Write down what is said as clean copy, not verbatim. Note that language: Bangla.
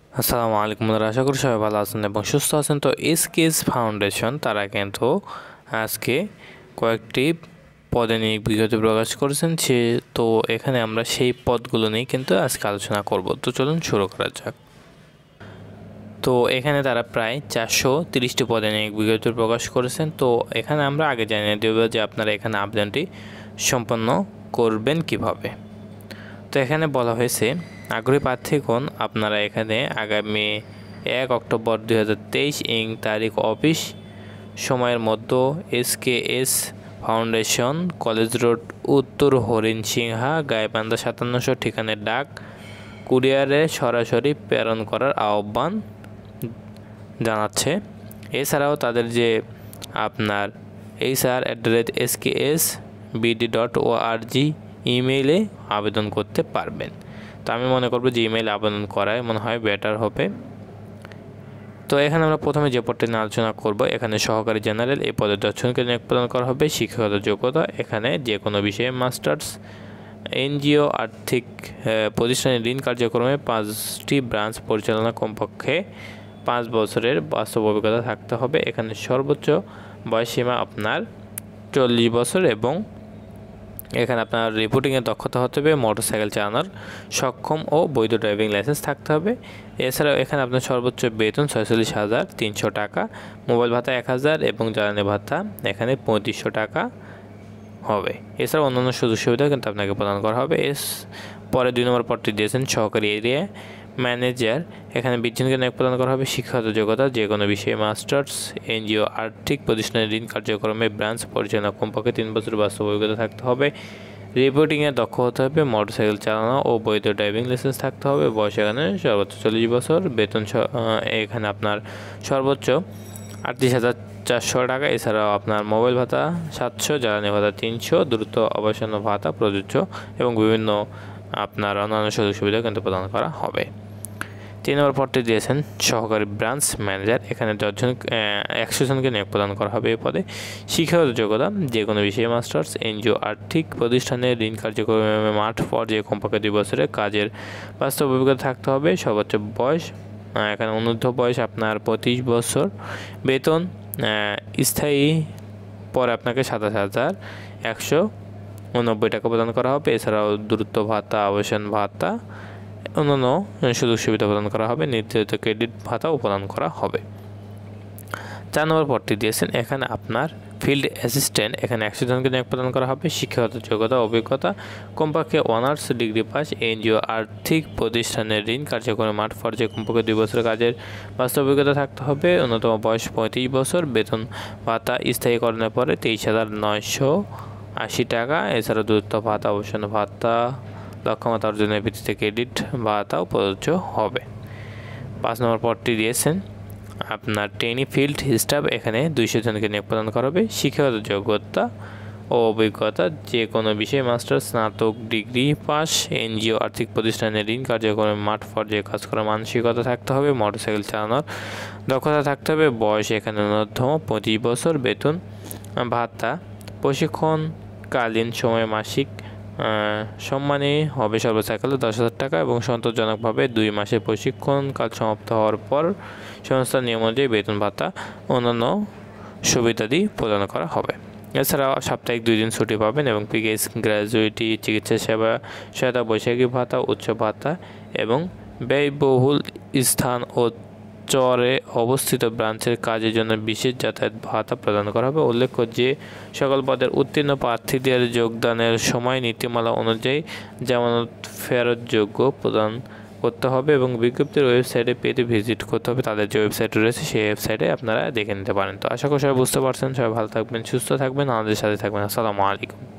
আসসালামু আলাইকুম বন্ধুরা, আশা করি সবাই ভালো আছেন এবং সুস্থ আছেন। তো এসকেএস ফাউন্ডেশন তারা কিন্তু আজকে কয়েকটি পদে নিয়োগ বিজ্ঞপ্তি প্রকাশ করেছেন। তো এখানে আমরা সেই পদগুলো নিয়ে কিন্তু আজকে আলোচনা করব। তো চলুন শুরু করা যাক। তো এখানে তারা প্রায় 430টি পদে নিয়োগ বিজ্ঞপ্তি প্রকাশ করেছেন। তো এখানে আমরা আগে জানিয়ে দেব যে আপনারা এখানে আবেদনটি সম্পন্ন করবেন কিভাবে। তো এখানে বলা হয়েছে আগ্রহী প্রার্থীগণ আপনারা এখানে আগামী 1 অক্টোবর 2023 তারিখ অফিস সময়ের মধ্যে SKS ফাউন্ডেশন কলেজ রোড উত্তর হরিণসিংহা গাইবান্ধা 5700 ঠিকানায় ডাক কুরিয়ারে সরাসরি প্রেরণ করার আহ্বান জানাচ্ছে। এছাড়াও তাদের যে আপনার hr@skSbd.org ইমেইলে আবেদন করতে পারবেন। তো আমি মনে করব যে ইমেইলে আবেদন করাই মনে হয় বেটার হবে। তো এখানে আমরা প্রথমে যে পদটি নিয়ে আলোচনা করব, এখানে সহকারী জেনারেল এই পদের 10 জনকে নিয়োগ প্রদান করা হবে। শিক্ষাগত যোগ্যতা এখানে যে কোনো বিষয়ে মাস্টার্স, NGO আর্থিক প্রতিষ্ঠানের ঋণ কার্যক্রমে 5টি ব্রাঞ্চ পরিচালনা কমপক্ষে 5 বছরের বাস্তব অভিজ্ঞতা থাকতে হবে। এখানে সর্বোচ্চ বয়সসীমা আপনার 40 বছর এবং এখানে আপনার রিপোর্টিংয়ের দক্ষতা হতে হবে, মোটরসাইকেল চালানোর সক্ষম ও বৈধ ড্রাইভিং লাইসেন্স থাকতে হবে। এছাড়াও এখানে আপনার সর্বোচ্চ বেতন 46,300 টাকা, মোবাইল ভাতা 1000 এবং জ্বালানি ভাতা এখানে 3500 টাকা হবে। এছাড়াও অন্যান্য সুযোগ সুবিধা কিন্তু আপনাকে প্রদান করা হবে। পরে 2 নম্বর পদটি দিয়েছেন সহকারী এরিয়া ম্যানেজার, এখানে 20 জনকে নিয়োগ প্রদান করা হবে। শিক্ষাগত যোগ্যতা যে কোনো বিষয়ে মাস্টার্স, NGO আর্থিক প্রতিষ্ঠানের ঋণ কার্যক্রমে ব্রাঞ্চ পরিচালনা কমপক্ষে 3 বছর বাস্তব অভিজ্ঞতা থাকতে হবে। রিপোর্টিংয়ে দক্ষ হতে হবে, মোটরসাইকেল চালানো ও বৈধ ড্রাইভিং লাইসেন্স থাকতে হবে। বয়স এখানে সর্বোচ্চ 40 বছর, বেতন এখানে আপনার সর্বোচ্চ 38,400 টাকা। এছাড়াও আপনার মোবাইল ভাতা 700, জ্বালানি ভাতা 300, দ্রুত অবসন্ন ভাতা প্রযোজ্য এবং বিভিন্ন আপনার অন্যান্য সুযোগ সুবিধা কিন্তু প্রদান করা হবে। 3 নম্বর পদটি দিয়েছেন সহকারী ব্রাঞ্চ ম্যানেজার, এখানে 100 জনকে নিয়োগ প্রদান করা হবে এই পদে। শিক্ষাগত যোগ্যতা যে কোনো বিষয়ে মাস্টার্স, NGO আর্থিক প্রতিষ্ঠানের ঋণ কার্যক্রমে মাঠ পর্যায়ে কমপক্ষে 2 বছরের কাজের বাস্তব অভিজ্ঞতা থাকতে হবে। সর্বোচ্চ বয়স এখানে অনূর্ধ্ব বয়স আপনার 25 বছর, বেতন স্থায়ী পরে আপনাকে 27,190 টাকা প্রদান করা হবে। এছাড়াও দ্রুত ভাতা, অবসন ভাতা, অন্যান্য সুযোগ সুবিধা প্রদান করা হবে। নির্ধারিত ক্রেডিট ভাতাও প্রদান করা হবে। 4 নম্বর পদটি দিয়েছেন এখানে আপনার ফিল্ড অ্যাসিস্ট্যান্ট, এখানে 100 জনকে নিয়োগ প্রদান করা হবে। শিক্ষাগত যোগ্যতা অভিজ্ঞতা কমপক্ষে অনার্স ডিগ্রি পাস, NGO আর্থিক প্রতিষ্ঠানের ঋণ কার্যক্রমে মাঠ পর্যায়ে কমপক্ষে 2 বছরের কাজের বাস্তব অভিজ্ঞতা থাকতে হবে। ন্যূনতম বয়স 35 বছর, বেতন ভাতা স্থায়ীকরণের পরে 23,980 টাকা। এছাড়াও দ্রুত ভাতা, অবসন্ন ভাতা, লক্ষ্যমাত্রা অর্জনের ভিত্তিতে ক্রেডিট ভাতাও প্রযোজ্য হবে। 5 নম্বর পদটি দিয়েছেন আপনার ট্রেনি ফিল্ড স্টাফ, এখানে 200 জনকে নিয়োগ প্রদান করা হবে। শিক্ষাগত যোগ্যতা ও অভিজ্ঞতা যে কোনো বিষয়ে মাস্টার্স, স্নাতক ডিগ্রি পাস, NGO আর্থিক প্রতিষ্ঠানের ঋণ কার্যক্রমে মাঠ পর্যায়ে কাজ করার মানসিকতা থাকতে হবে। মোটরসাইকেল চালানোর দক্ষতা থাকতে হবে। বয়স এখানে ন্যূনতম 25 বছর, বেতন ভাতা প্রশিক্ষণকালীন সময়ে মাসিক সম্মানী হবে সর্বসাইকেলে 10,000 টাকা এবং সন্তোষজনকভাবে 2 মাসের প্রশিক্ষণ কাল সমাপ্ত হওয়ার পর সংস্থার নিয়ম অনুযায়ী বেতন ভাতা অন্যান্য সুবিধাদি প্রদান করা হবে। এছাড়াও সাপ্তাহিক 2 দিন ছুটি পাবেন এবং PGS গ্র্যাজুইটি, চিকিৎসা সেবা সহায়তা, বৈশাখী ভাতা, উৎসব ভাতা এবং ব্যয়বহুল স্থান ও চরে অবস্থিত ব্রাঞ্চের কাজের জন্য বিশেষ যাতায়াত ভাতা প্রদান করা হবে। উল্লেখ্য যে সকল পদের উত্তীর্ণ প্রার্থীদের যোগদানের সময় নীতিমালা অনুযায়ী জামানত ফেরতযোগ্য প্রদান করতে হবে এবং বিজ্ঞপ্তির ওয়েবসাইটে পেতে ভিজিট করতে হবে। তাদের যে ওয়েবসাইট রয়েছে সেই ওয়েবসাইটে আপনারা দেখে নিতে পারেন। তো আশা করি সবাই বুঝতে পারছেন। সবাই ভালো থাকবেন, সুস্থ থাকবেন, আমাদের সাথে থাকবেন। আসসালামু আলাইকুম।